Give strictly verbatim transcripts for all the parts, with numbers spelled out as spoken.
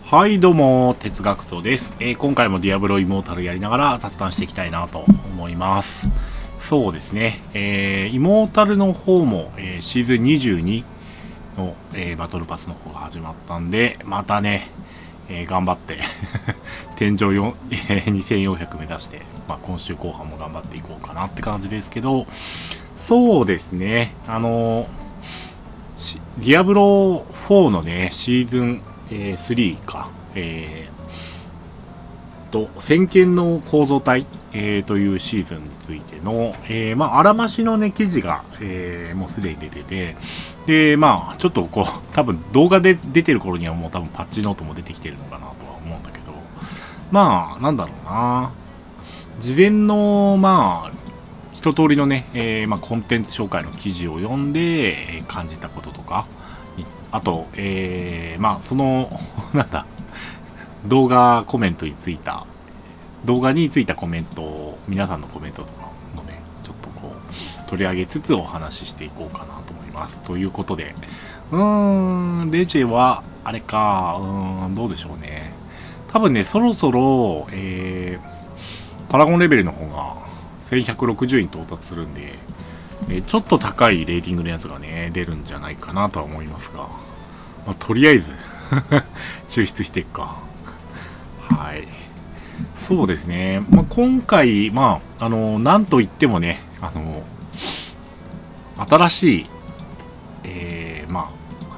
はい、どうも、哲学とです。えー今回もディアブロイモータルやりながら雑談していきたいなと思います。そうですね、えーイモータルの方も、えーシーズンにじゅうにの、えーバトルパスの方が始まったんで、またね、えー頑張って天井よん、えーにせんよんひゃく目指して、まあ、今週後半も頑張っていこうかなって感じですけど、そうですね、あのーしディアブロフォーのね、シーズン、えー、スリーか、えー、と、先見の構造体、えー、というシーズンについての、えー、まあ、あらましのね、記事が、えー、もうすでに出てて、で、まあ、ちょっとこう、多分動画で出てる頃にはもう多分パッチノートも出てきてるのかなとは思うんだけど、まあ、なんだろうな、事前の、まあ、一通りのね、えーまあ、コンテンツ紹介の記事を読んで、えー感じたこととか、あと、えー、まあ、その、なんだ、動画コメントについた、動画についたコメントを、皆さんのコメントとかもね、ちょっとこう、取り上げつつお話ししていこうかなと思います。ということで、うーん、レジェは、あれか、うーん、どうでしょうね。多分ね、そろそろ、えー、パラゴンレベルの方が、せんひゃくろくじゅうに到達するんで、えーちょっと高いレーティングのやつがね、出るんじゃないかなとは思いますが、まあ、とりあえず、抽出していくか。はい。そうですね。まあ、今回、まあ、あの、なんといってもね、あの、新しい、えー、まあ、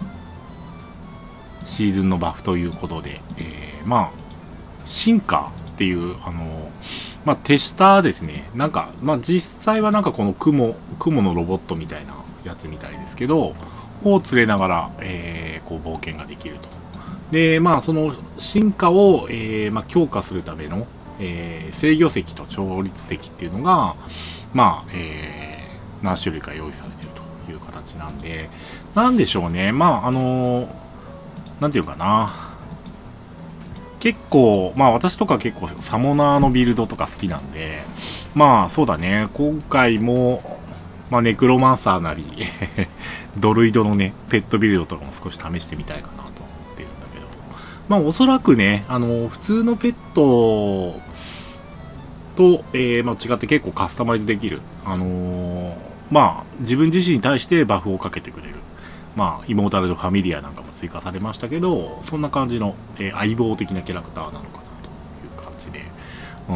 シーズンのバフということで、えー、まあ、進化っていう、あの、まあ、手下ですね。なんか、まあ、実際はなんかこの雲、雲のロボットみたいなやつみたいですけど、を連れながら、えー、こう冒険ができると。で、まあ、その進化を、えー、まあ、強化するための、えー、制御石と調律石っていうのが、まあ、えー、何種類か用意されているという形なんで、なんでしょうね。まあ、あのー、なんていうかな。結構、まあ私とか結構サモナーのビルドとか好きなんで、まあそうだね、今回も、まあネクロマンサーなり、ドルイドのね、ペットビルドとかも少し試してみたいかなと思ってるんだけど、まあおそらくね、あの、普通のペットと、えー、まあ違って結構カスタマイズできる。あのーまあ自分自身に対してバフをかけてくれる。まあ、イモータルのファミリアなんかも追加されましたけど、そんな感じの、えー相棒的なキャラクターなのかなという感じで。うん、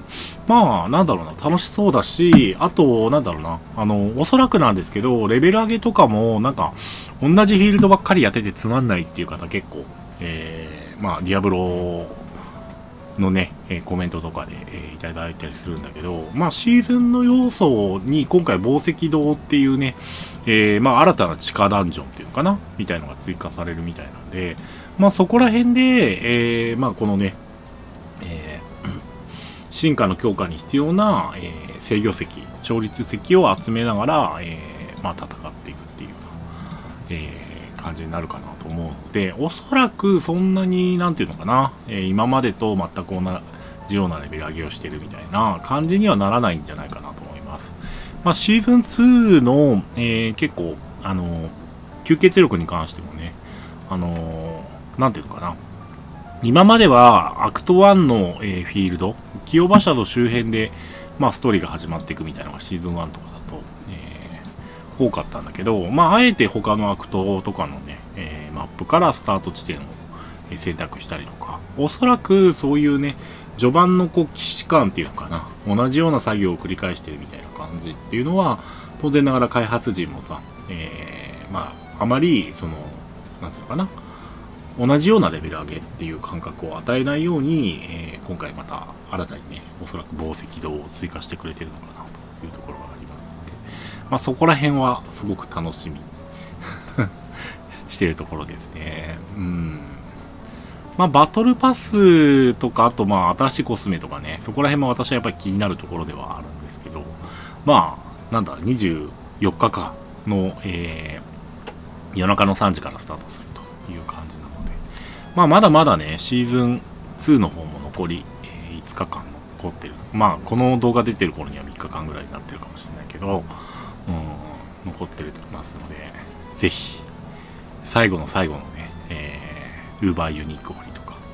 まあ、なんだろうな、楽しそうだし、あと、なんだろうな、あの、おそらくなんですけど、レベル上げとかも、なんか、同じフィールドばっかりやっててつまんないっていう方結構、えー、まあ、ディアブロのね、えーコメントとかで、えーいただいたりするんだけど、まあシーズンの要素に今回宝石堂っていうね、えーまあ新たな地下ダンジョンっていうのかなみたいのが追加されるみたいなんで、まあそこら辺で、えーまあこのね、えー進化の強化に必要な、えー制御石、調律石を集めながら、えーまあ戦っていくっていうような、えー感じになるかなと思うので、おそらくそんなに、なんていうのかな、えー今までと全く同じようなレベル上げをしてるみたいな感じにはならないんじゃないかなと思います。まあ、シーズンツーの、えー結構、あのー吸血力に関してもね、あのーなんていうのかな、今まではアクトワンの、えーフィールド、清場シャドウ周辺で、まあ、ストーリーが始まっていくみたいなのがシーズンワンとかだと、えー多かったんだけど、まあ、あえて他のアクトとかのね、えーマップからスタート地点をえー選択したりとか、おそらくそういうね、序盤のこう既視感っていうのかな、同じような作業を繰り返してるみたいな感じっていうのは、当然ながら開発陣もさ、えーまあ、あまり、その、なんていうのかな、同じようなレベル上げっていう感覚を与えないように、えー今回また新たにね、おそらく宝石堂を追加してくれてるのかなというところがありますので、まあそこら辺はすごく楽しみしてるところですね。うん。まあバトルパスとか、あとまあ新しいコスメとかね、そこら辺も私はやっぱり気になるところではあるんですけど、まあ、なんだ、にじゅうよっかかの、えー夜中のさんじからスタートするという感じなので、まあまだまだね、シーズンツーの方も残り、えーいつかかん残ってる。まあこの動画出てる頃にはみっかかんぐらいになってるかもしれないけど、うん、残ってると思いますので、ぜひ、最後の最後のね、えー、ウーバーユニーク掘りとか、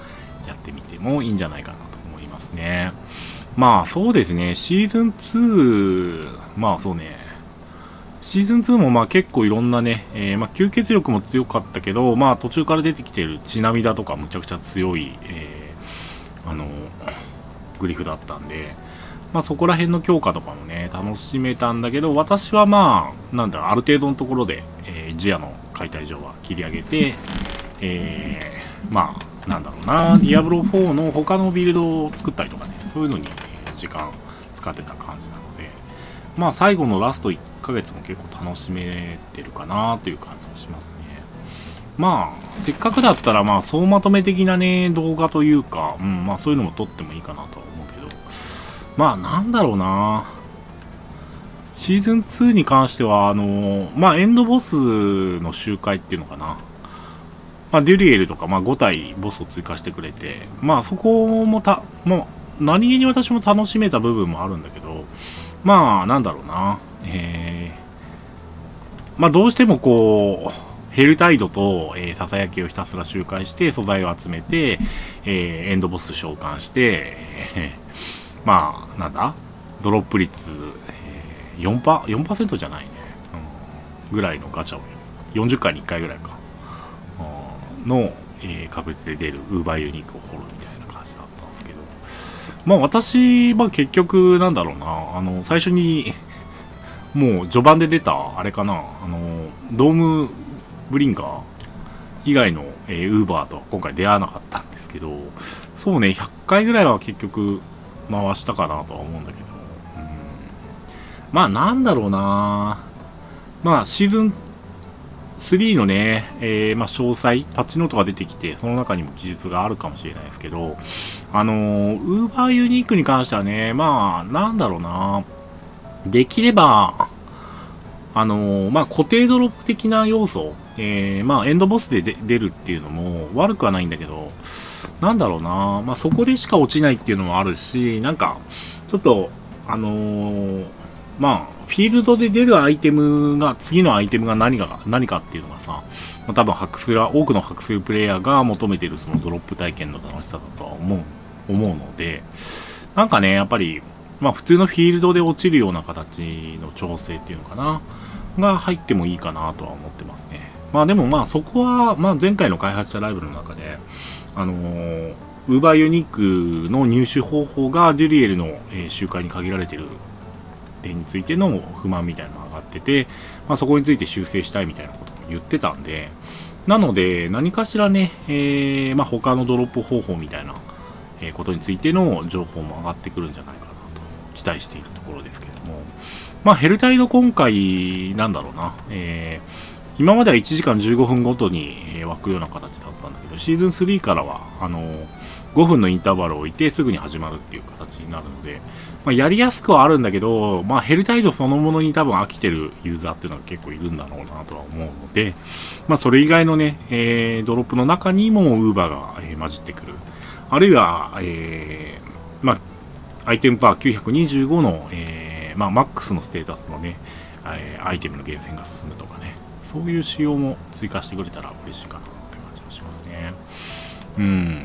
やってみてもいいんじゃないかなと思いますね。まあそうですね、シーズンツー、まあそうね、シーズンツーもまあ結構いろんなね、えー、まあ吸血力も強かったけど、まあ途中から出てきてる血並みだとかむちゃくちゃ強い、えー、あの、グリフだったんで、まあそこら辺の強化とかもね、楽しめたんだけど、私はまあ、なんだろう、ある程度のところで、えー、ジアの解体場は切り上げて、えー、まあ、なんだろうな、ディアブロフォーの他のビルドを作ったりとかね、そういうのに時間使ってた感じなので、まあ最後のラストいっかげつも結構楽しめてるかなという感じもしますね。まあ、せっかくだったらまあ総まとめ的なね、動画というか、うん、まあそういうのも撮ってもいいかなとは思うけど、まあなんだろうな、シーズンツーに関しては、あの、まあエンドボスの周回っていうのかな。まあ、デュリエルとか、まあ、ご体ボスを追加してくれて、まあ、そこもた、もう、何気に私も楽しめた部分もあるんだけど、まあ、なんだろうな、えー、まあ、どうしてもこう、ヘルタイドと、えー、ささやきをひたすら周回して、素材を集めて、えー、エンドボス召喚して、えー、まあ、なんだドロップ率、えー、よんパーセント、よんパーセント じゃないね、うん、ぐらいのガチャを、よんじゅっかいにいっかいぐらいか。の、えー、確率で出るウーバーユニークを掘るみたいな感じだったんですけど、まあ私、まあ結局なんだろうな、あの最初にもう序盤で出たあれかな、あのドームブリンカー以外の、えー、ウーバーと今回出会わなかったんですけど、そうね、ひゃっかいぐらいは結局回したかなとは思うんだけど、うん、まあなんだろうな、まあシーズンスリーのね、えー、まあ、詳細、パッチノートが出てきて、その中にも記述があるかもしれないですけど、あのー、ウーバーユニークに関してはね、まあ、なんだろうな、できれば、あのー、まあ、固定ドロップ的な要素、えー、まあ、エンドボスで出るっていうのも悪くはないんだけど、なんだろうな、まあ、そこでしか落ちないっていうのもあるし、なんか、ちょっと、あのー、まあ、フィールドで出るアイテムが、次のアイテムが何か、何かっていうのがさ、まあ、多分ハクスラ、多くのハクスルプレイヤーが求めているそのドロップ体験の楽しさだとは思う、思うので、なんかね、やっぱり、まあ普通のフィールドで落ちるような形の調整っていうのかな、が入ってもいいかなとは思ってますね。まあでもまあそこは、まあ前回の開発者ライブの中で、あのー、ウーバーユニークの入手方法がデュリエルの、えー、周回に限られている点についての不満みたいなのが上がってて、まあ、そこについて修正したいみたいなことも言ってたんで、なので何かしらね、えー、まあ他のドロップ方法みたいなことについての情報も上がってくるんじゃないかなと期待しているところですけれども、まあヘルタイド今回なんだろうな、えー、今まではいちじかんじゅうごふんごとに湧くような形だったんだけど、シーズンスリーからはあのごふんのインターバルを置いてすぐに始まるっていう形になるので、まあ、やりやすくはあるんだけど、まあ、ヘルタイドそのものに多分飽きてるユーザーっていうのが結構いるんだろうなとは思うので、まあ、それ以外のね、えー、ドロップの中にもウーバーが、えー、混じってくる。あるいは、えー、まあ、アイテムパーきゅうひゃくにじゅうごの、えー、まあ、マックスのステータスのね、えー、アイテムの厳選が進むとかね、そういう仕様も追加してくれたら嬉しいかなって感じがしますね。うん。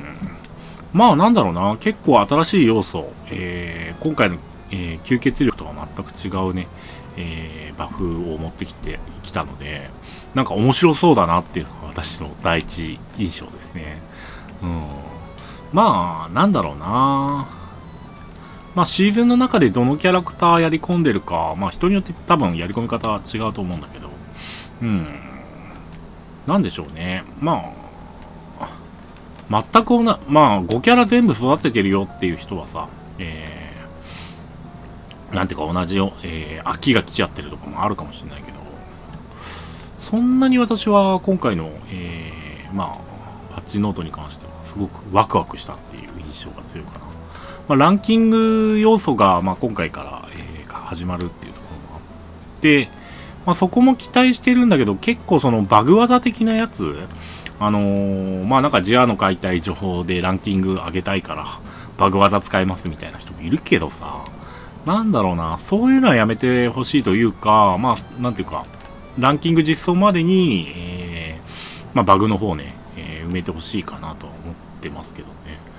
まあなんだろうな、結構新しい要素、えー、今回の、えー、吸血力とは全く違うね、えー、バフを持ってきてきたので、なんか面白そうだなっていうのが私の第一印象ですね。うん。まあ、なんだろうな。まあシーズンの中でどのキャラクターやり込んでるか、まあ人によって多分やり込み方は違うと思うんだけど、うん。なんでしょうね。まあ、全くな、まあ、ごキャラ全部育ててるよっていう人はさ、えー、なんていうか同じよ、えー、飽きが来ちゃってるとかもあるかもしれないけど、そんなに私は今回の、えー、まあ、パッチノートに関してはすごくワクワクしたっていう印象が強いかな。まあ、ランキング要素が、まあ、今回から、えー、始まるっていうところもあって、まあ、そこも期待してるんだけど、結構そのバグ技的なやつ、あのー、まあなんかジアの解体情報でランキング上げたいからバグ技使いますみたいな人もいるけどさ、なんだろうな、そういうのはやめてほしいというか、まあなんていうか、ランキング実装までに、えー、まあバグの方ね、えー、埋めてほしいかなとは思ってますけどね。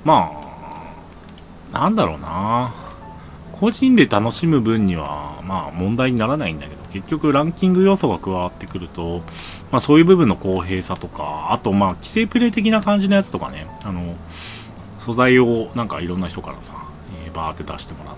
まあ、なんだろうな。個人で楽しむ分には、まあ問題にならないんだけど、結局ランキング要素が加わってくると、まあそういう部分の公平さとか、あとまあ規制プレイ的な感じのやつとかね、あの、素材をなんかいろんな人からさ、えー、バーって出してもらって、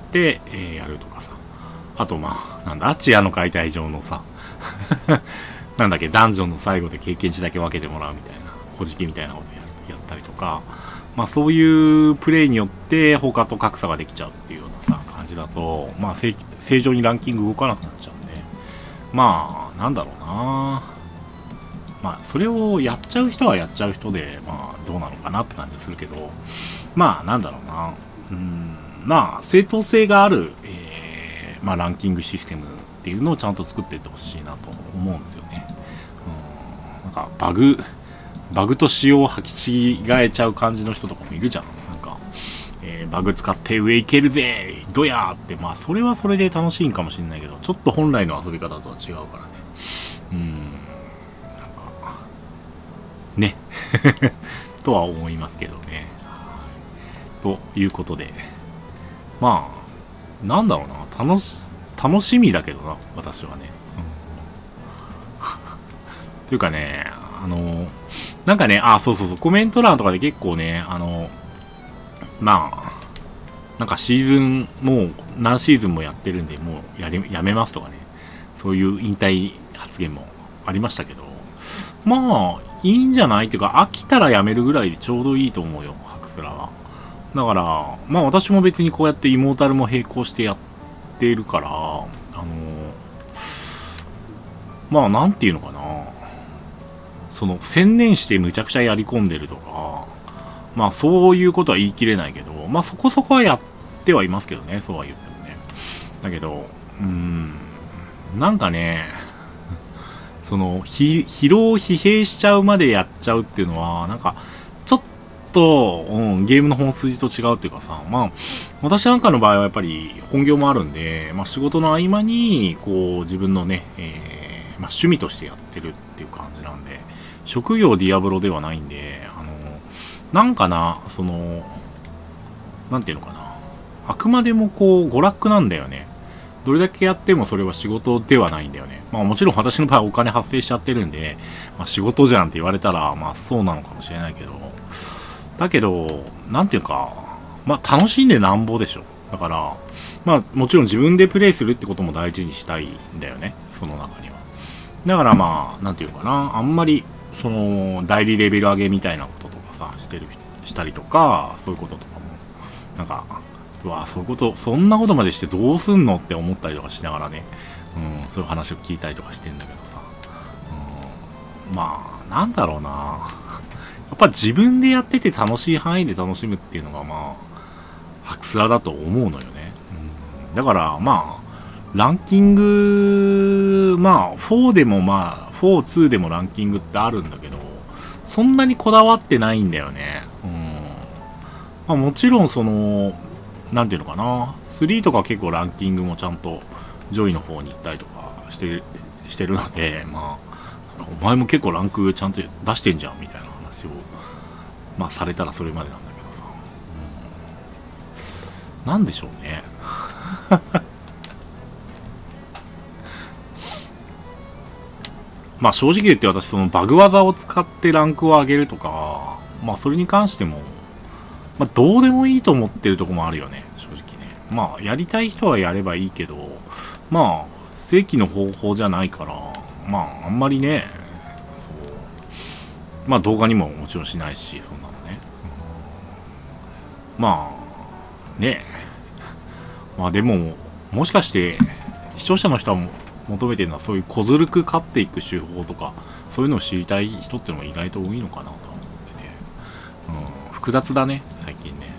えー、やるとかさ。あとまあ、なんだ、チアの解体場のさ、なんだっけ、ダンジョンの最後で経験値だけ分けてもらうみたいな、小じきみたいなことややったりとか、まあそういうプレイによって他と格差ができちゃうっていうようなさ、感じだと、まあ正正常にランキング動かなくなっちゃうんで、まあ、なんだろうな。まあ、それをやっちゃう人はやっちゃう人で、まあ、どうなのかなって感じがするけど、まあ、なんだろうな。うん、まあ、正当性がある、えー、まあ、ランキングシステムっていうのをちゃんと作っていってほしいなと思うんですよね。うん、なんか、バグ、バグと仕様を履き違えちゃう感じの人とかもいるじゃん。なんか、えー、バグ使って上行けるぜどやーって、まあ、それはそれで楽しいんかもしれないけど、ちょっと本来の遊び方とは違うからね。うん。ね。とは思いますけどね。ということで。まあ、なんだろうな。楽し、楽しみだけどな、私はね。うん、というかね、あの、なんかね、あ、そうそうそう、コメント欄とかで結構ね、あの、まあ、なんかシーズン、もう何シーズンもやってるんで、もうやり、やめますとかね、そういう引退発言もありましたけど、まあ、いいんじゃないっていうか、飽きたらやめるぐらいでちょうどいいと思うよ、ハクスラは。だから、まあ私も別にこうやってイモータルも並行してやっているから、あのまあなんていうのかな。その、専念してむちゃくちゃやり込んでるとか、まあそういうことは言い切れないけど、まあそこそこはやってはいますけどね、そうは言ってもね。だけど、うーん、なんかね、その、疲労疲弊しちゃうまでやっちゃうっていうのは、なんか、ちょっと、うん、ゲームの本筋と違うっていうかさ、まあ、私なんかの場合はやっぱり本業もあるんで、まあ仕事の合間に、こう、自分のね、えー、まあ趣味としてやってるっていう感じなんで、職業ディアブロではないんで、あの、なんかな、その、なんていうのかな、あくまでもこう、娯楽なんだよね。どれだけやってもそれは仕事ではないんだよね。まあもちろん私の場合はお金発生しちゃってるんで、まあ仕事じゃんって言われたら、まあそうなのかもしれないけど、だけど、なんていうか、まあ楽しんでなんぼでしょ。だから、まあもちろん自分でプレイするってことも大事にしたいんだよね。その中には。だからまあ、なんていうかな、あんまり、その、代理レベル上げみたいなこととかさ、してる、したりとか、そういうこととかも、なんか、うわ、そういうこと、そんなことまでしてどうすんのって思ったりとかしながらね、うん、そういう話を聞いたりとかしてんだけどさ、うん、まあ、なんだろうな、やっぱ自分でやってて楽しい範囲で楽しむっていうのがまあ、ハクスラだと思うのよね。うん、だから、まあ、ランキング、まあ、フォーでもまあ、フォー、ツーでもランキングってあるんだけど、そんなにこだわってないんだよね。うん、まあ、もちろんその、なんていうのかな、スリーとか結構ランキングもちゃんと上位の方に行ったりとかしてしてるので、まあ、お前も結構ランクちゃんと出してんじゃんみたいな話を、まあ、されたらそれまでなんだけどさ、うん、なんでしょうね。まあ正直言って私そのバグ技を使ってランクを上げるとか、まあそれに関しても、まあどうでもいいと思ってるとこもあるよね、正直ね。まあやりたい人はやればいいけど、まあ正規の方法じゃないから、まああんまりね、そう、まあ動画にももちろんしないし、そんなのね。うん、まあ、ね、まあでも、もしかして視聴者の人は求めてるのはそういう小ずるく勝っていく手法とか、そういうのを知りたい人っていうのも意外と多いのかなと思ってて、うん、複雑だね最近ね。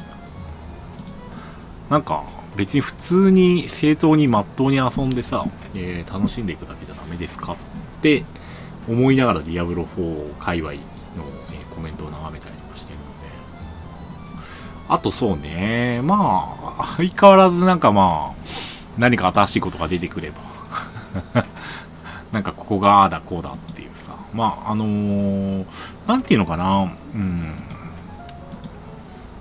なんか別に普通に正当にまっとうに遊んでさ、えー、楽しんでいくだけじゃダメですかって思いながらディアブロフォー界隈の、えー、コメントを眺めたりとかしてるので、あとそうね、まあ相変わらずなんかまあ何か新しいことが出てくればなんかここがああだこうだっていうさ、まああのー、なんていうのかな、うん、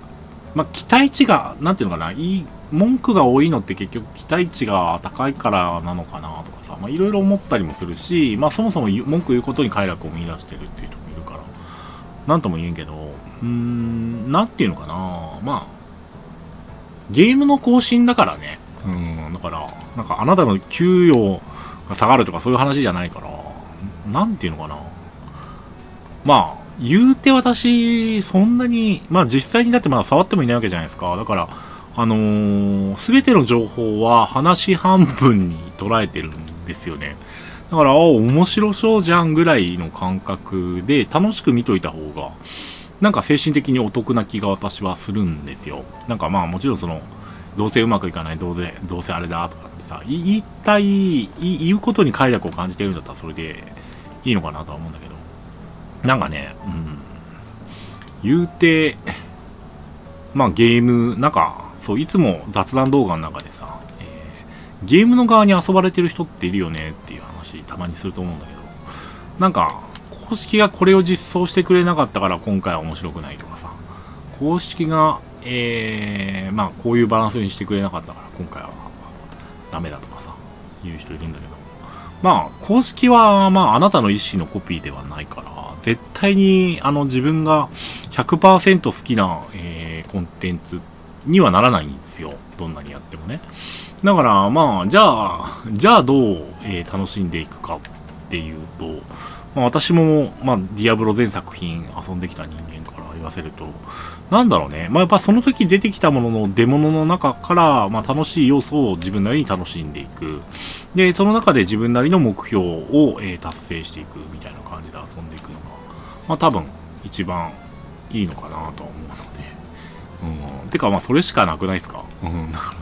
まあ、期待値が、なんていうのかな、いい、文句が多いのって結局期待値が高いからなのかなとかさ、まあ、いろいろ思ったりもするし、まあ、そもそも文句言うことに快楽を見出してるっていう人もいるから、なんとも言えんけど、うーん、なんていうのかな、まあ、ゲームの更新だからね。うん、だから、なんかあなたの給与が下がるとかそういう話じゃないから、なんていうのかな。まあ、言うて私、そんなに、まあ実際にだってまだ触ってもいないわけじゃないですか。だから、あのー、すべての情報は話半分に捉えてるんですよね。だから、あ、面白そうじゃんぐらいの感覚で楽しく見といた方が、なんか精神的にお得な気が私はするんですよ。なんかまあもちろんその、どうせうまくいかない、どうせ、どうせあれだとかってさ、言いたい、言うことに快楽を感じてるんだったらそれでいいのかなとは思うんだけど。なんかね、うん。言うて、まあゲーム、なんか、そう、いつも雑談動画の中でさ、えー、ゲームの側に遊ばれてる人っているよねっていう話たまにすると思うんだけど、なんか、公式がこれを実装してくれなかったから今回は面白くないとかさ、公式が、えー、まあこういうバランスにしてくれなかったから今回はダメだとかさ、言う人いるんだけど、まあ公式はまああなたの意思のコピーではないから、絶対にあの自分が ひゃくパーセント 好きな、えー、コンテンツにはならないんですよ。どんなにやってもね。だからまあ、じゃあ、じゃあどう、えー、楽しんでいくかっていうと、まあ、私も、まあ、ディアブロ全作品遊んできた人間から言わせると、なんだろうね。まあ、やっぱその時出てきたものの出物の中から、まあ、楽しい要素を自分なりに楽しんでいく。で、その中で自分なりの目標を、えー、達成していくみたいな感じで遊んでいくのが、まあ、多分一番いいのかなとは思うので。うん。てか、まあ、それしかなくないですか？うん。だから、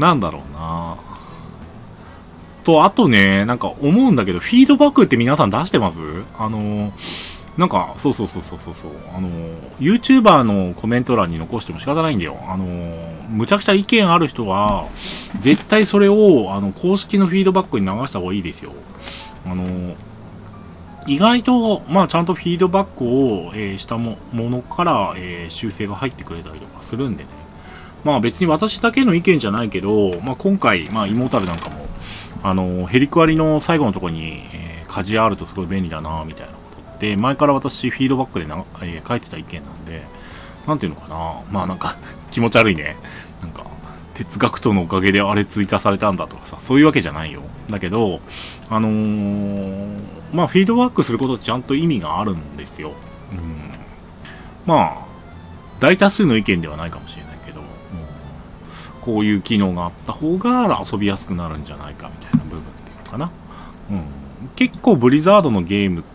なんだろうな。と、あとね、なんか思うんだけど、フィードバックって皆さん出してます？あの、なんか、そうそうそうそうそうそう、あの、YouTuber のコメント欄に残しても仕方ないんだよ。あの、むちゃくちゃ意見ある人は、絶対それを、あの、公式のフィードバックに流した方がいいですよ。あの、意外と、まあ、ちゃんとフィードバックを、えー、したものから、えー、修正が入ってくれたりとかするんでね。まあ別に私だけの意見じゃないけど、まあ今回、まあイモータルなんかも、あの、ヘリクアリの最後のところに、えー、カジあるとすごい便利だな、みたいなことって、前から私フィードバックでな、えー、書いてた意見なんで、なんていうのかな、まあなんか気持ち悪いね。なんか、哲学とのおかげであれ追加されたんだとかさ、そういうわけじゃないよ。だけど、あのー、まあフィードバックすることってちゃんと意味があるんですよ。うん。まあ、大多数の意見ではないかもしれないけど、こういう機能があった方が遊びやすくなるんじゃないかみたいな部分っていうのかな。うん。結構ブリザードのゲームって、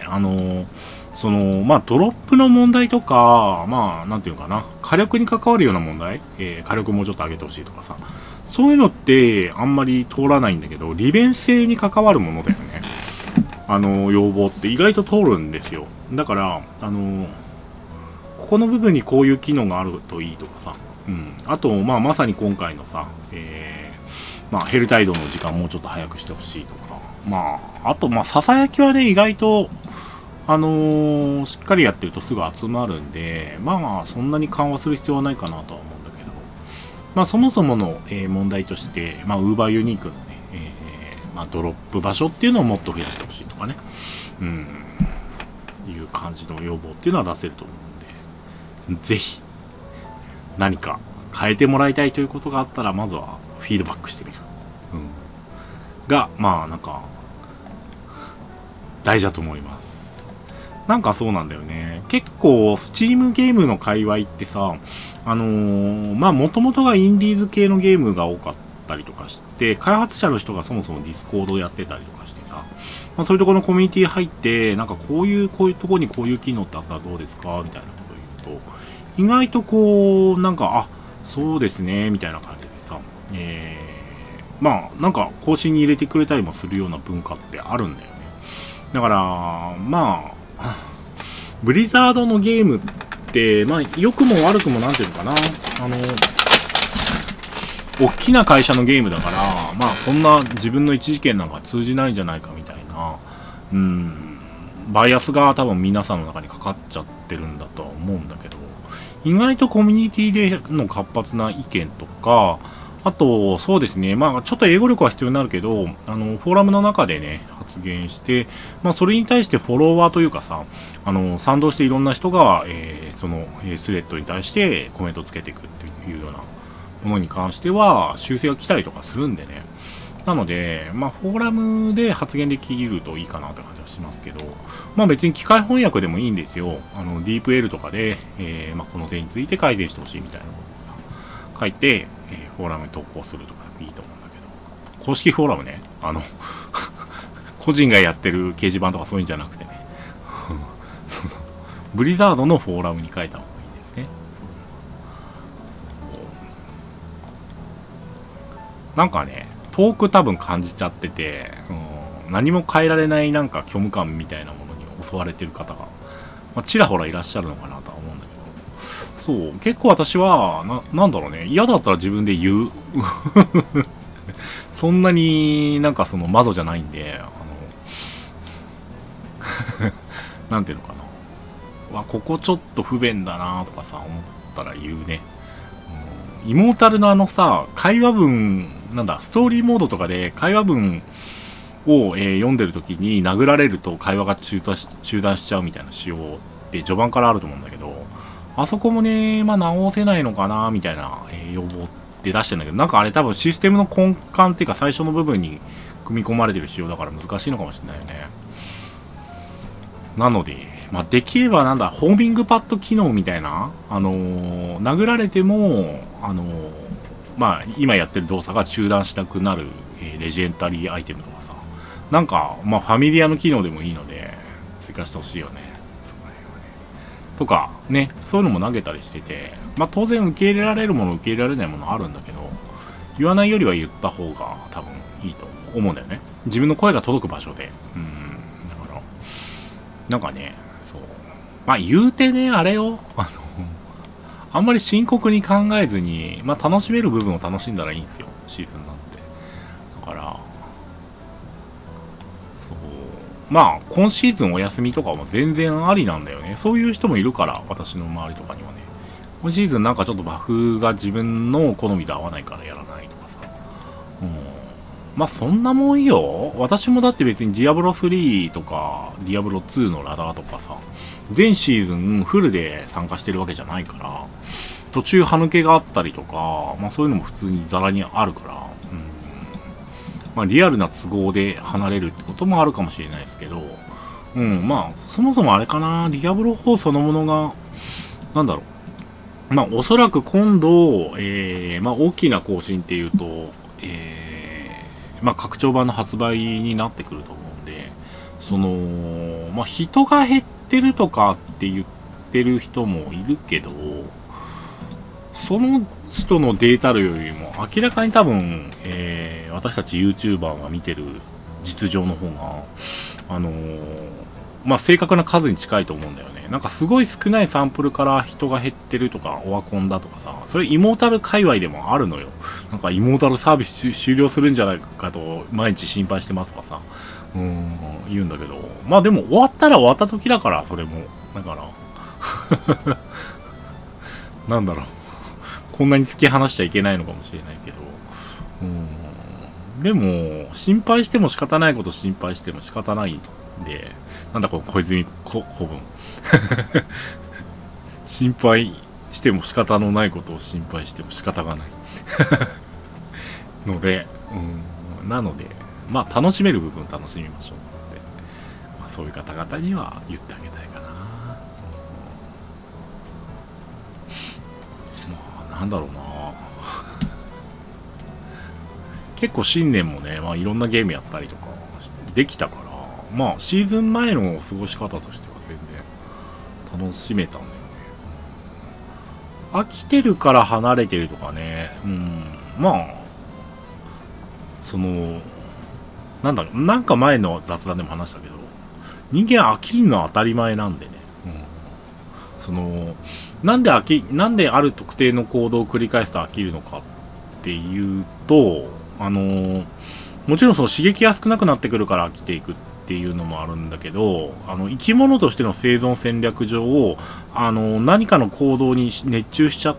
あの、その、まあ、ドロップの問題とか、まあ、なんていうのかな、火力に関わるような問題、えー、火力もうちょっと上げてほしいとかさ、そういうのってあんまり通らないんだけど、利便性に関わるものだよね。あの、要望って意外と通るんですよ。だから、あの、ここの部分にこういう機能があるといいとかさ、うん。あと、まあ、まさに今回のさ、えー、まあ、ヘルタイドの時間もうちょっと早くしてほしいとか、まあ、あと、まあ、ささやきはね、意外と、あのー、しっかりやってるとすぐ集まるんで、まあ、そんなに緩和する必要はないかなとは思うんだけど、まあ、そもそもの、えー、問題として、まあ、Uber ユニークのね、えー、まあ、ドロップ場所っていうのをもっと増やしてほしいとかね、うん、いう感じの要望っていうのは出せると思うんで、ぜひ、何か変えてもらいたいということがあったら、まずはフィードバックしてみる。うん。が、まあ、なんか、大事だと思います。なんかそうなんだよね。結構、スチームゲームの界隈ってさ、あのー、まあ、もともとがインディーズ系のゲームが多かったりとかして、開発者の人がそもそもディスコードやってたりとかしてさ、まあ、そういうところのコミュニティ入って、なんかこういう、こういうところにこういう機能ってあったらどうですかみたいなことを言うと、意外とこう、なんか、あ、そうですね、みたいな感じでさ、えー、まあ、なんか更新に入れてくれたりもするような文化ってあるんだよね。だから、まあ、ブリザードのゲームって、まあ、良くも悪くもなんていうのかな、あの、大きな会社のゲームだから、まあ、そんな自分の一事件なんか通じないんじゃないかみたいな、うん、バイアスが多分皆さんの中にかかっちゃってるんだとは思うんだけど、 意外とコミュニティでの活発な意見とか、あと、そうですね、まあ、ちょっと英語力は必要になるけど、あの、フォーラムの中でね、発言して、まあ、それに対してフォロワーというかさ、あの、賛同していろんな人が、えー、その、えー、スレッドに対してコメントをつけていくっていうようなものに関しては、修正が来たりとかするんでね。なので、まあ、フォーラムで発言できるといいかなって感じはしますけど、まあ別に機械翻訳でもいいんですよ。あの、ディープエルとかで、えー、まあこの点について改善してほしいみたいなことをさ、書いて、えー、フォーラムに投稿するとかいいと思うんだけど、公式フォーラムね、あの、個人がやってる掲示板とかそういうんじゃなくてね、そうそう、ブリザードのフォーラムに書いた方がいいですね。なんかね、遠く多分感じちゃってて、うん、何も変えられないなんか虚無感みたいなものに襲われてる方が、まあ、ちらほらいらっしゃるのかなとは思うんだけど、そう、結構私は、な、なんだろうね、嫌だったら自分で言う。そんなになんかそのマゾじゃないんで、あの、なんていうのかな。わ、ここちょっと不便だなとかさ、思ったら言うね。イモータルのあのさ、会話文、なんだ、ストーリーモードとかで会話文を、えー、読んでるときに殴られると会話が中断し、中断しちゃうみたいな仕様って序盤からあると思うんだけど、あそこもね、まあ直せないのかな、みたいな、えー、要望って出してるんだけど、なんかあれ多分システムの根幹っていうか最初の部分に組み込まれてる仕様だから難しいのかもしれないよね。なので、まあ、できればなんだ、ホーミングパッド機能みたいな、あのー、殴られても、あのー、まあ、今やってる動作が中断しなくなる、えー、レジェンタリーアイテムとかさ、なんか、まあ、ファミリアの機能でもいいので、追加してほしいよね。とか、ね、そういうのも投げたりしてて、まあ、当然受け入れられるもの、受け入れられないものあるんだけど、言わないよりは言った方が多分いいと思うんだよね。自分の声が届く場所で。うん。だから、なんかね、そう。まあ言うてね、あれよ。あの、あんまり深刻に考えずに、まあ楽しめる部分を楽しんだらいいんですよ。シーズンなんて。だから、そう。まあ今シーズンお休みとかも全然ありなんだよね。そういう人もいるから、私の周りとかにはね。今シーズンなんかちょっとバフが自分の好みと合わないからやらないとかさ。うん。まあそんなもんよ。私もだって別にディアブロスリーとか、ディアブロツーのラダーとかさ、全シーズンフルで参加してるわけじゃないから、途中歯抜けがあったりとか、まあそういうのも普通にザラにあるから、うん、まあリアルな都合で離れるってこともあるかもしれないですけど、うん、まあそもそもあれかな、ディアブロフォーそのものが、なんだろう、まあおそらく今度、えー、まあ大きな更新っていうと、えー、まあ拡張版の発売になってくると思うんで、その、まあ人が減ってるとかって言ってる人もいるけど、その人のデータ量よりも明らかに多分、えー、私たち YouTuber が見てる実情の方が、あのー、まあ、正確な数に近いと思うんだよね。なんかすごい少ないサンプルから人が減ってるとか、オワコンだとかさ、それイモータル界隈でもあるのよ。なんかイモータルサービス終了するんじゃないかと毎日心配してますとかさ、うーん、言うんだけど、まあでも終わったら終わった時だから、それも。だから、なんだろう。こんなに突き放しちゃいけないのかもしれないけど、うーん、でも、心配しても仕方ないこと心配しても仕方ないんで、なんだこの小泉古文。心配しても仕方のないことを心配しても仕方がない。ので、うん、なので、まあ楽しめる部分を楽しみましょうので、まあ、そういう方々には言ってあげたいかな。うん、まあなんだろうな。結構新年もね、まあいろんなゲームやったりとかできたから、まあシーズン前の過ごし方としては全然楽しめたんだよね。うん、飽きてるから離れてるとかね、うん、まあ、その、なんだろう、なんか前の雑談でも話したけど、人間飽きるのは当たり前なんでね。うん、その、なんで飽き、なんである特定の行動を繰り返すと飽きるのかっていうと、あの、もちろんその刺激が少なくなってくるから飽きていくってっていうのもあるんだけど、あの生き物としての生存戦略上、あの何かの行動に熱中しちゃって、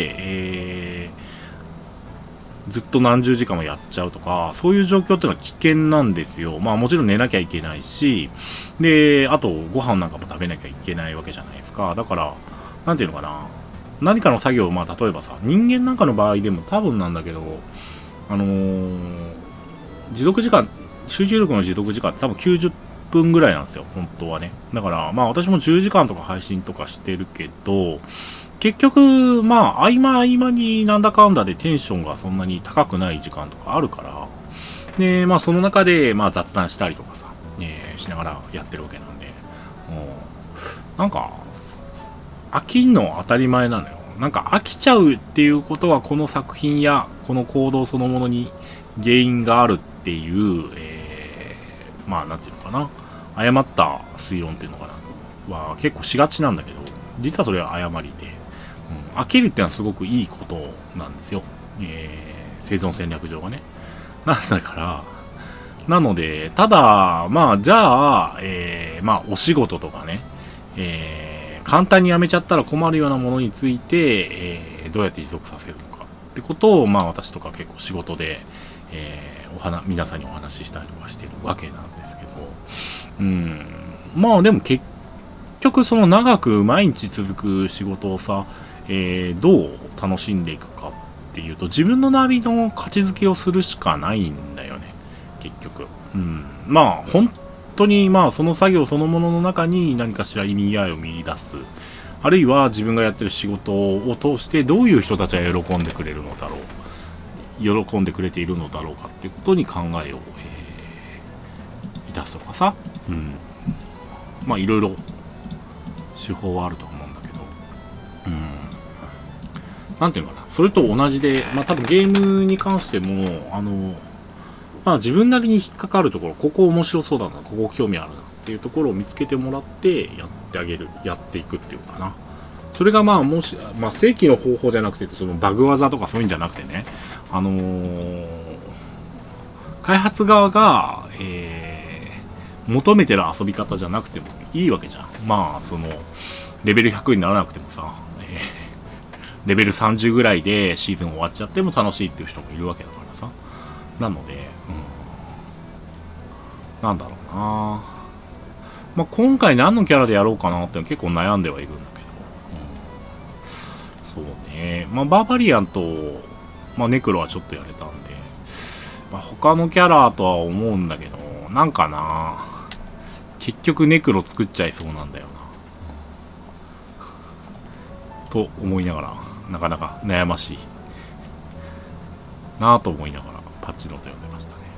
えー、ずっと何十時間もやっちゃうとか、そういう状況っていうのは危険なんですよ。まあもちろん寝なきゃいけないし、で、あとご飯なんかも食べなきゃいけないわけじゃないですか。だから、なんていうのかな、何かの作業を、まあ例えばさ、人間なんかの場合でも多分なんだけど、あのー、持続時間、集中力の持続時間って多分きゅうじゅっぷんぐらいなんですよ、本当はね。だから、まあ私もじゅうじかんとか配信とかしてるけど、結局、まあ合間合間になんだかんだでテンションがそんなに高くない時間とかあるから、で、まあその中で、まあ雑談したりとかさ、えー、しながらやってるわけなんで、もう、なんか、飽きんの当たり前なのよ。なんか飽きちゃうっていうことは、この作品やこの行動そのものに原因があるっていう、えー、まあなんていうのかな、誤った推論っていうのかなは結構しがちなんだけど、実はそれは誤りで、うん、飽きるっていうのはすごくいいことなんですよ、えー、生存戦略上はね。なんだからなので、ただまあじゃあ、えー、まあお仕事とかね、えー、簡単に辞めちゃったら困るようなものについて、えー、どうやって持続させるのかってことを、まあ私とか結構仕事で、えー、お話皆さんにお話ししたりとかしてるわけなんですけど、うん、まあでも結局その長く毎日続く仕事をさ、えー、どう楽しんでいくかっていうと、自分のなりの価値づけをするしかないんだよね、結局。うん、まあ本当にまあその作業そのものの中に何かしら意味合いを見出す、あるいは自分がやってる仕事を通してどういう人たちが喜んでくれるのだろう、喜んでくれているのだろうかっていうことに考えを、えー、いたすとかさ、うん、まあいろいろ手法はあると思うんだけど、うん、なんていうのかな、それと同じで、まあ多分ゲームに関しても、あの、まあ自分なりに引っかかるところ、ここ面白そうだな、ここ興味あるなっていうところを見つけてもらってやってあげる、やっていくっていうかな。それがまあもし、まあ正規の方法じゃなくて、そのバグ技とかそういうんじゃなくてね、あのー、開発側が、えー、求めてる遊び方じゃなくてもいいわけじゃん。まあそのレベルひゃくにならなくてもさ、えー、レベルさんじゅうぐらいでシーズン終わっちゃっても楽しいっていう人もいるわけだからさ。なので、うん、なんだろうな、まあ今回何のキャラでやろうかなって結構悩んではいるんだけど、うん、そうね、まあバーバリアンと、まあ、ネクロはちょっとやれたんで、まあ、他のキャラとは思うんだけど、なんかな、結局ネクロ作っちゃいそうなんだよなと思いながら、なかなか悩ましいなぁと思いながらパッチノート読んでましたね、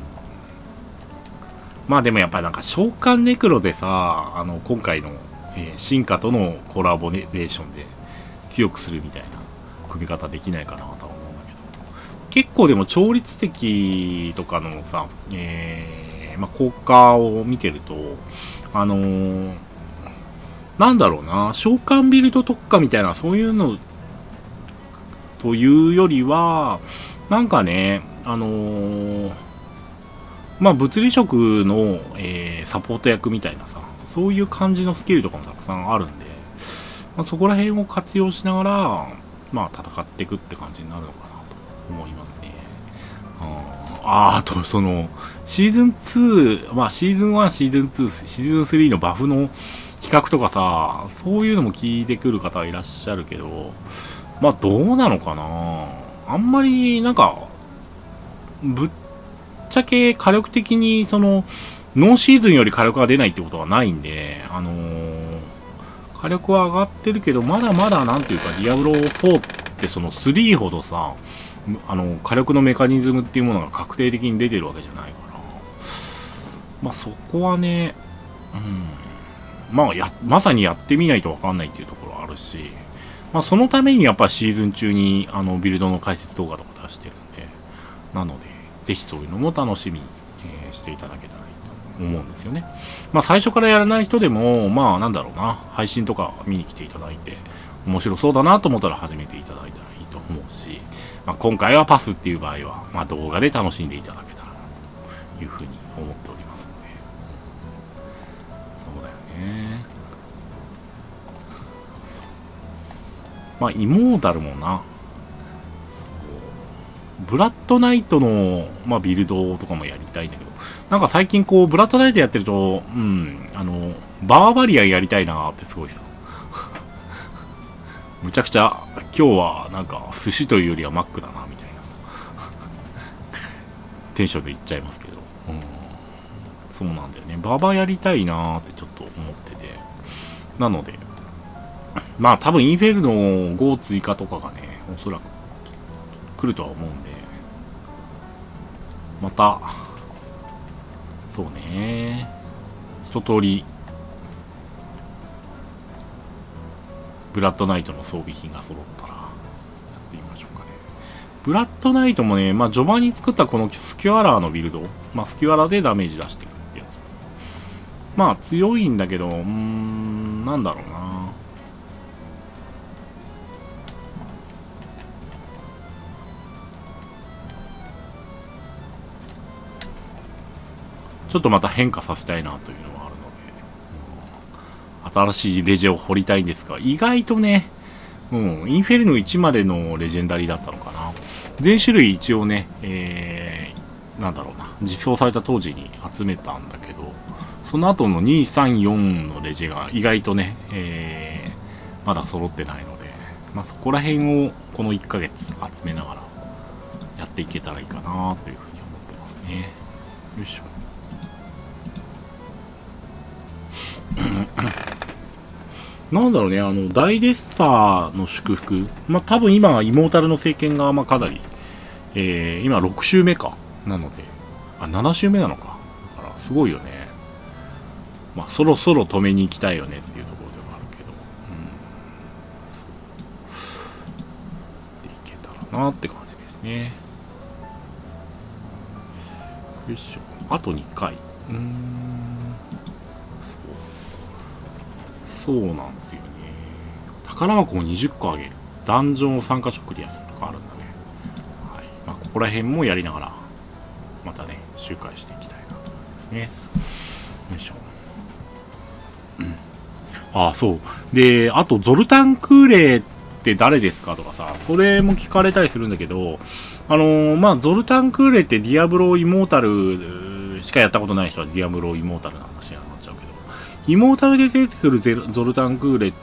うん、まあでもやっぱりなんか召喚ネクロでさ、あの今回の、えー、進化とのコラボレーションで強くするみたいな組み方できないかなとは思うんだけど、結構でも超立的とかのさ、えー、まあ効果を見てると、あのー、なんだろうな、召喚ビルド特化みたいなそういうのというよりは、なんかね、あのー、まあ物理職の、えー、サポート役みたいなさ、そういう感じのスキルとかもたくさんあるんで、まあ、そこら辺を活用しながら、まあ戦っていくって感じになるのかなと思いますね。あ, あとそのシーズンツー、まあシーズンワン、シーズンツー、シーズンスリーのバフの比較とかさ、そういうのも聞いてくる方はいらっしゃるけど、まあどうなのかな、あんまりなんかぶっちゃけ火力的にそのノーシーズンより火力が出ないってことはないんで、あのー、火力は上がってるけど、まだまだなんていうか、ディアブロフォーってそのスリーほどさ、あの火力のメカニズムっていうものが確定的に出てるわけじゃないから、まあそこはね、うん、まあやまさにやってみないと分かんないっていうところあるし、まあそのためにやっぱシーズン中にあのビルドの解説動画とか出してるんで、なのでぜひそういうのも楽しみに、えー、していただけたらいいと思うんですよね。まあ最初からやらない人でも、まあなんだろうな、配信とか見に来ていただいて面白そうだなと思ったら始めていただいたらいいと思うし、まあ、今回はパスっていう場合は、まあ、動画で楽しんでいただけたらなというふうに思っておりますので、 まあ、イモータルもな、ブラッドナイトの、まあ、ビルドとかもやりたいんだけど、なんか最近こう、ブラッドナイトやってると、うん、あの、バーバリアンやりたいなーってすごいさ。むちゃくちゃ、今日はなんか、寿司というよりはマックだな、みたいなさ。テンションで言っちゃいますけど。うん、そうなんだよね。バーバーやりたいなーってちょっと思ってて。なので、まあ多分インフェルノご追加とかがね、おそらく来るとは思うんで、また、そうね、一通り、ブラッドナイトの装備品が揃ったら、やってみましょうかね。ブラッドナイトもね、まあ序盤に作ったこのスキュアラーのビルド、まあスキュアラーでダメージ出してくるってやつ。まあ強いんだけど、うーん、なんだろうな。ちょっとまた変化させたいなというのはあるので、うん、新しいレジェを掘りたいんですが、意外とね、うん、インフェルノいちまでのレジェンダリーだったのかな。全種類一応ね、えー、なんだろうな、実装された当時に集めたんだけど、その後のに、さん、よんのレジェが意外とね、えー、まだ揃ってないので、まあ、そこら辺をこのいっかげつ集めながらやっていけたらいいかなというふうに思ってますね。よいしょ。なんだろうね、あの、大デッサーの祝福。まあ、多分今、イモータルの政権が、まあ、かなり、えー、今ろく週目か。なので、あ、なな週目なのか。だから、すごいよね。まあ、そろそろ止めに行きたいよねっていうところではあるけど。うん。でいけたらなって感じですね。よいしょ。あとにかい。うーん。そうなんですよね。宝箱をにじゅっこあげる。ダンジョンをさんかしょクリアするとかあるんだね。はい。まあ、ここら辺もやりながら、またね、周回していきたいなと思いますね。よいしょ。うん。ああ、そう。で、あと、ゾルタン・クーレって誰ですかとかさ、それも聞かれたりするんだけど、あのー、まあ、ゾルタン・クーレってディアブロ・イモータルしかやったことない人はディアブロ・イモータルの話になっちゃうけど、イモータルで出てくるゼルゾルタンクーレって、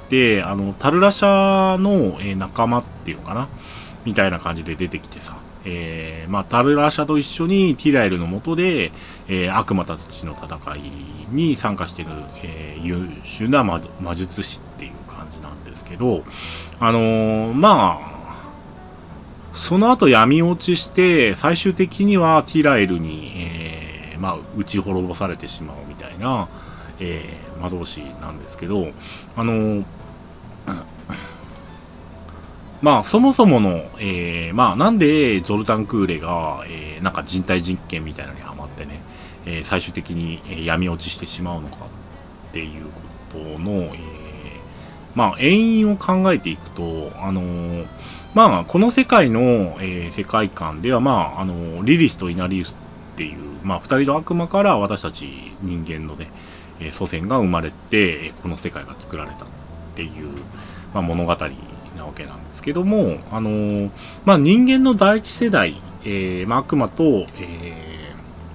あの、タルラシャの、えー、仲間っていうのかなみたいな感じで出てきてさ、えー、まあ、タルラシャと一緒にティラエルの下で、えー、悪魔たちの戦いに参加している、えー、優秀な魔術師っていう感じなんですけど、あのー、まあ、その後闇落ちして、最終的にはティラエルに、えー、まあ、打ち滅ぼされてしまうみたいな、えー、魔導士なんですけど、あのー、まあそもそもの、えー、まあなんでゾルタン・クーレが、えー、なんか人体実験みたいなのにハマってね、えー、最終的に、えー、闇落ちしてしまうのかっていうことの、えー、まあ遠因を考えていくと、あのー、まあこの世界の、えー、世界観ではまああのー、リリスとイナリウスっていうまあ二人の悪魔から私たち人間のねえー、祖先が生まれてこの世界が作られたっていう、まあ、物語なわけなんですけども、あのーまあ、人間の第一世代、えーまあ、悪魔と、え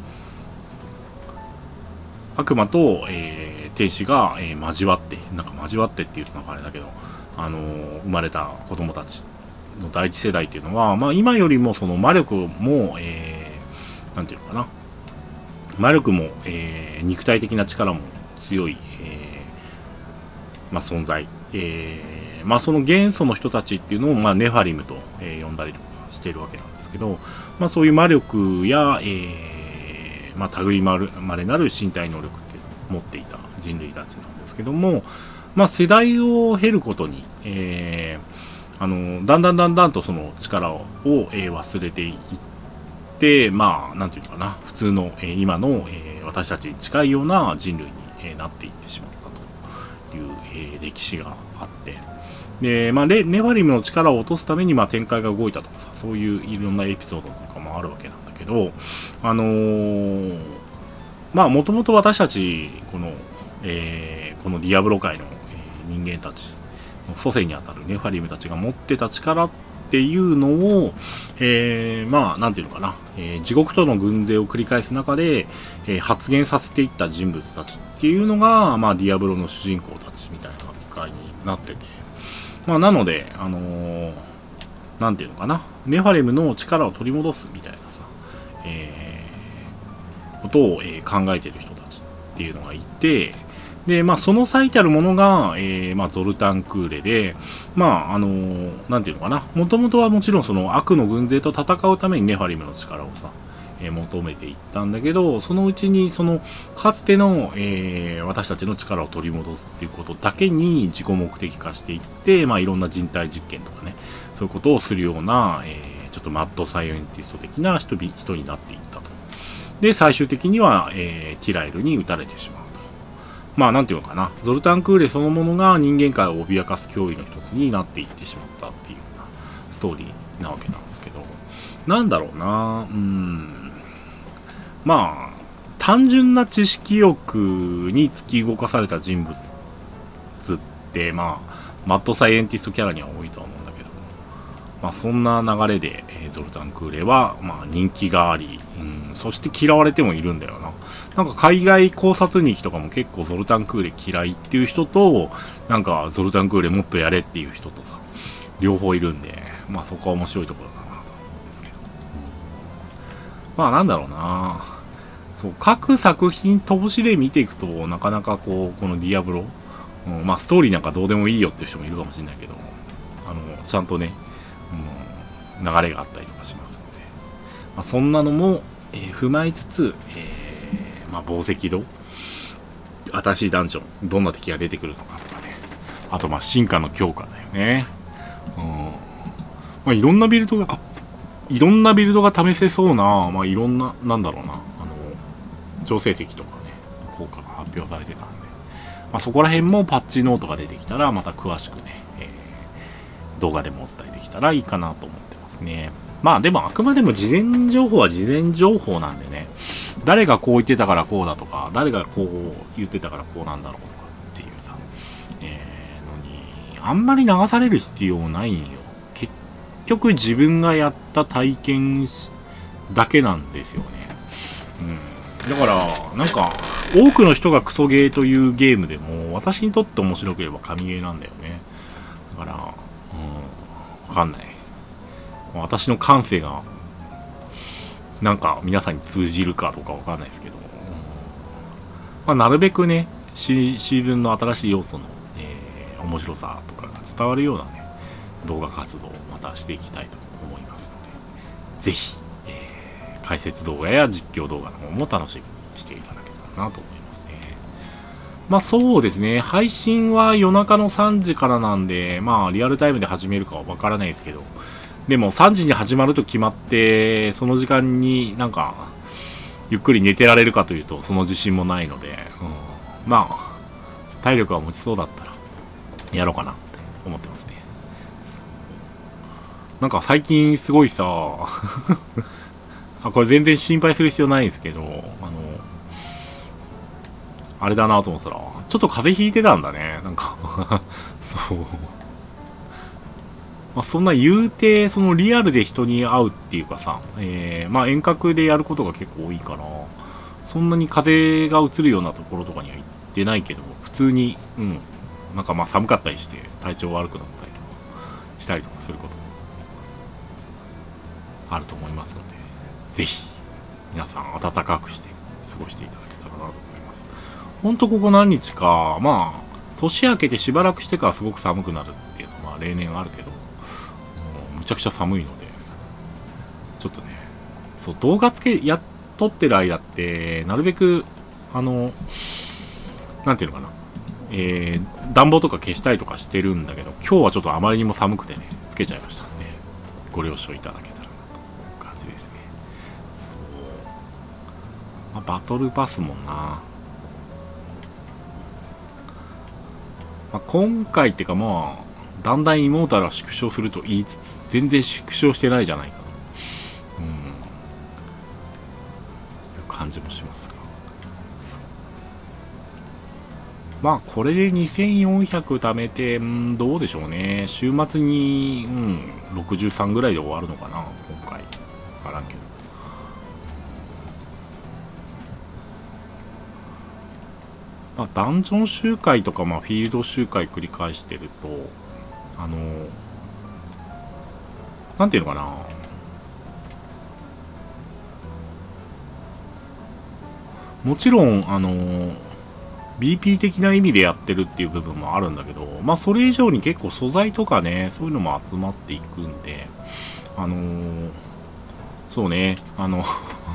ー、悪魔と、えー、天使が、えー、交わってなんか交わってっていうとなんかあれだけど、あのー、生まれた子供たちの第一世代っていうのは、まあ、今よりもその魔力も、えー、なんていうのかな魔力も、えー、肉体的な力も強い、えーまあ、存在、えーまあ、その元素の人たちっていうのを、まあ、ネファリムと、えー、呼んだりとかしているわけなんですけど、まあ、そういう魔力や、えーまあ、類まれなる身体能力っていうのを持っていた人類たちなんですけども、まあ、世代を経ることに、えー、あのだんだんだんだんとその力を、えー、忘れていってで、まあ、なんていうのかな、普通の、えー、今の、えー、私たちに近いような人類に、えー、なっていってしまったという、えー、歴史があって、で、まあ、ネファリムの力を落とすために、まあ、展開が動いたとかさ、そういういろんなエピソードなんかもあるわけなんだけど、あのー、まあ、もともと私たち、この、えー、このディアブロ界の、えー、人間たちっ祖先にあたるネファリムたちが持ってた力っていうのを、えー、まあ、なんていうのかな、えー、地獄との軍勢を繰り返す中で、えー、発言させていった人物たちっていうのが、まあ、ディアブロの主人公たちみたいな扱いになってて、まあ、なので、あのー、なんていうのかな、ネファレムの力を取り戻すみたいなさ、えー、ことを、えー、考えてる人たちっていうのがいて、で、まあ、その最たるものが、えー、まあ、ゾルタンクーレで、まあ、あのー、なんていうのかな、もともとはもちろんその悪の軍勢と戦うためにネファリムの力をさ、えー、求めていったんだけど、そのうちにその、かつての、えー、私たちの力を取り戻すっていうことだけに自己目的化していって、まあ、いろんな人体実験とかね、そういうことをするような、えー、ちょっとマッドサイエンティスト的な人、人になっていったと。で、最終的には、えー、ティラエルに撃たれてしまう。まあ、なんていうのかな。ゾルタンクーレそのものが人間界を脅かす脅威の一つになっていってしまったっていうようなストーリーなわけなんですけど。なんだろうな。うーん。まあ、単純な知識欲に突き動かされた人物って、まあ、マッドサイエンティストキャラには多いとは思うんだけど。まあ、そんな流れで、えー、ゾルタンクーレは、まあ、人気があり、うん、そして嫌われてもいるんだよな。なんか海外考察日記とかも結構ゾルタンクーレ嫌いっていう人と、なんかゾルタンクーレもっとやれっていう人とさ、両方いるんで、まあそこは面白いところだなと思うんですけど。まあなんだろうな。そう、各作品通しで見ていくと、なかなかこう、このディアブロ、うん、まあストーリーなんかどうでもいいよっていう人もいるかもしれないけど、あの、ちゃんとね、うん、流れがあったりとかしますので、まあ、そんなのも、えー、踏まえつつ、えー、まあ、宝石戸、新しいダンジョン、どんな敵が出てくるのかとかね、あと、まあ、進化の強化だよね。うん。まあ、いろんなビルドが、いろんなビルドが試せそうな、まあ、いろんな、なんだろうな、あの、調整石とかね、効果が発表されてたんで、まあ、そこら辺もパッチノートが出てきたら、また詳しくね、えー、動画でもお伝えできたらいいかなと思ってますね。まあでもあくまでも事前情報は事前情報なんでね、誰がこう言ってたからこうだとか、誰がこう言ってたからこうなんだろうとかっていうさ、えー、のに、あんまり流される必要ないんよ。結局自分がやった体験だけなんですよね。うん。だから、なんか、多くの人がクソゲーというゲームでも、私にとって面白ければ神ゲーなんだよね。だから、うん、わかんない。私の感性がなんか皆さんに通じるかどうかわかんないですけど、まあ、なるべくねシ, シーズンの新しい要素の、えー、面白さとかが伝わるようなね動画活動をまたしていきたいと思いますので、ぜひ、えー、解説動画や実況動画の方も楽しみにしていただけたらなと思いますね。まあそうですね、配信は夜中のさんじからなんで、まあリアルタイムで始めるかはわからないですけど、でもさんじに始まると決まって、その時間になんか、ゆっくり寝てられるかというと、その自信もないので、うん、まあ、体力が持ちそうだったら、やろうかなって思ってますね。なんか最近すごいさ、あ、これ全然心配する必要ないんですけど、あの、あれだなと思ったら、ちょっと風邪ひいてたんだね、なんか、そう。まあ、そんな言うて、そのリアルで人に会うっていうかさ、えー、まあ遠隔でやることが結構多いから、そんなに風邪が移るようなところとかには行ってないけど、普通に、うん、なんかまあ寒かったりして体調悪くなったりとかしたりとかすることもあると思いますので、ぜひ皆さん暖かくして過ごしていただけたらなと思います。ほんとここ何日か、まあ、年明けてしばらくしてからすごく寒くなるっていうのは例年あるけど、むちゃくちゃ寒いので、ちょっとね、そう、動画つけ、やっとってる間って、なるべく、あの、なんていうのかな、えー、暖房とか消したりとかしてるんだけど、今日はちょっとあまりにも寒くてね、つけちゃいましたんで、ご了承いただけたらなという感じですね。そう。まあ、バトルパスもな、まあ、今回ってかまあ、だんだんイモータルは縮小すると言いつつ、全然縮小してないじゃないかな。うん。いう感じもしますが。 まあ、これでにせんよんひゃく貯めて、んどうでしょうね。週末に、うん、ろくじゅうさんぐらいで終わるのかな、今回。わからんけど。まあ、ダンジョン周回とか、まあ、フィールド周回繰り返してると、あの、なんていうのかな。もちろん、あの、ビーピー 的な意味でやってるっていう部分もあるんだけど、まあそれ以上に結構素材とかね、そういうのも集まっていくんで、あのー、そうね、あの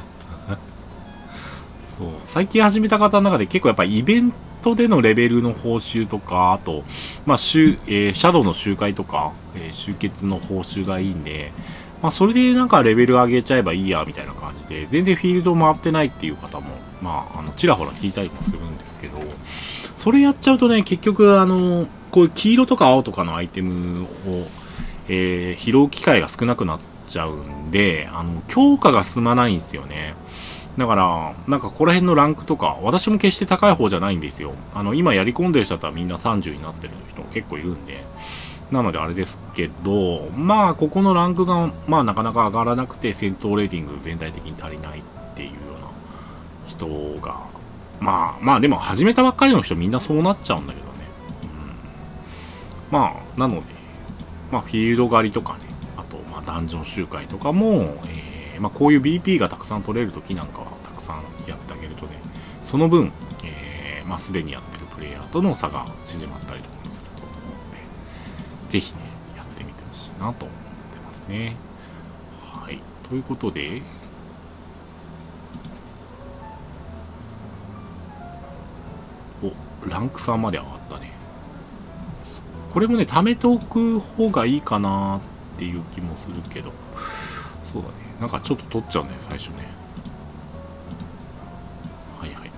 そう、最近始めた方の中で結構やっぱイベントでのレベルの報酬とか、あと、まあ、週、えー、シャドウの集会とか、えー、集結の報酬がいいんで、まあ、それでなんかレベル上げちゃえばいいや、みたいな感じで、全然フィールド回ってないっていう方も、まあ、あの、ちらほら聞いたりもするんですけど、それやっちゃうとね、結局、あの、こういう黄色とか青とかのアイテムを、えー、拾う機会が少なくなっちゃうんで、あの、強化が進まないんですよね。だから、なんかここら辺のランクとか、私も決して高い方じゃないんですよ。あの、今やり込んでる人だったらみんなさんじゅうになってる人結構いるんで。なのであれですけど、まあ、ここのランクが、まあ、なかなか上がらなくて、戦闘レーティング全体的に足りないっていうような人が、まあ、まあ、でも始めたばっかりの人みんなそうなっちゃうんだけどね。うん、まあ、なので、まあ、フィールド狩りとかね、あと、まあ、ダンジョン周回とかも、えー、まあ、こういう ビーピー がたくさん取れるときなんかは、たくさんやってあげるとね、その分、えー、まあ、すでにやってるプレイヤーとの差が縮まったりとかもすると思うんで、ぜひね、やってみてほしいなと思ってますね。はい。ということで、お、ランクさんまで上がったね。これもね、貯めておく方がいいかなっていう気もするけど、そうだね。なんかちょっと取っちゃうね、最初ね。はいはい。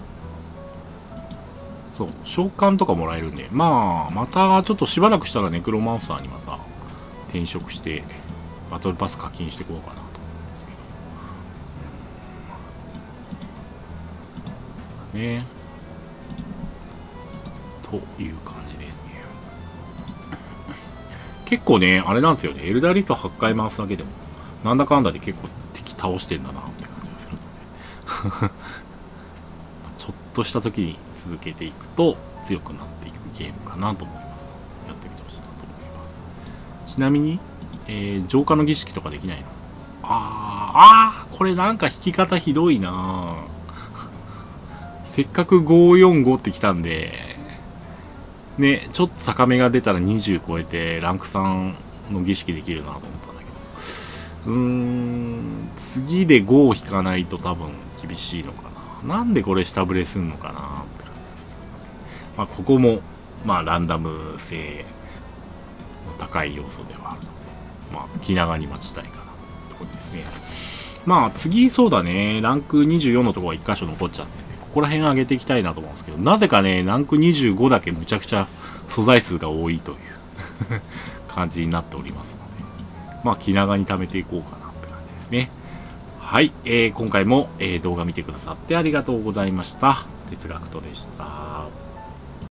そう、召喚とかもらえるんで、まあ、またちょっとしばらくしたらネクロマンサーにまた転職して、バトルパス課金していこうかなと思うんですけど。ね。という感じですね。結構ね、あれなんですよね。エルダーリフトはちかい回すだけでも、なんだかんだで結構敵倒してんだなって感じがするので。ちょっとした時に続けていくと強くなっていくゲームかなと思います。やってみてほしいなと思います。ちなみに、えー、浄化の儀式とかできないの？あー、あー、これなんか弾き方ひどいなせっかくごーよんごってきたんで、ね、ちょっと高めが出たらにじゅう超えてランクさんの儀式できるなと思ったんだけど。うーん、次でごを引かないと多分厳しいのかな。なんでこれ下振れすんのかなって感じですけど、まあここも、まあランダム性の高い要素ではあるので、まあ気長に待ちたいかなところですね。まあ次そうだね、ランクにじゅうよんのところがいっ箇所残っちゃってるんで、ここら辺上げていきたいなと思うんですけど、なぜかね、ランクにじゅうごだけむちゃくちゃ素材数が多いという感じになっておりますので、まあ気長に貯めていこうかなって感じですね。はい、えー、今回も、えー、動画見てくださってありがとうございました。哲学とでした。